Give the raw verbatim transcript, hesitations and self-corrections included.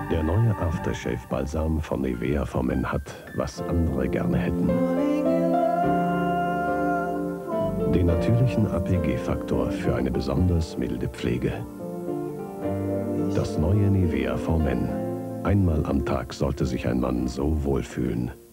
Der neue Aftershave-Balsam von Nivea for Men hat, was andere gerne hätten. Den natürlichen A P G-Faktor für eine besonders milde Pflege. Das neue Nivea for Men. Einmal am Tag sollte sich ein Mann so wohlfühlen.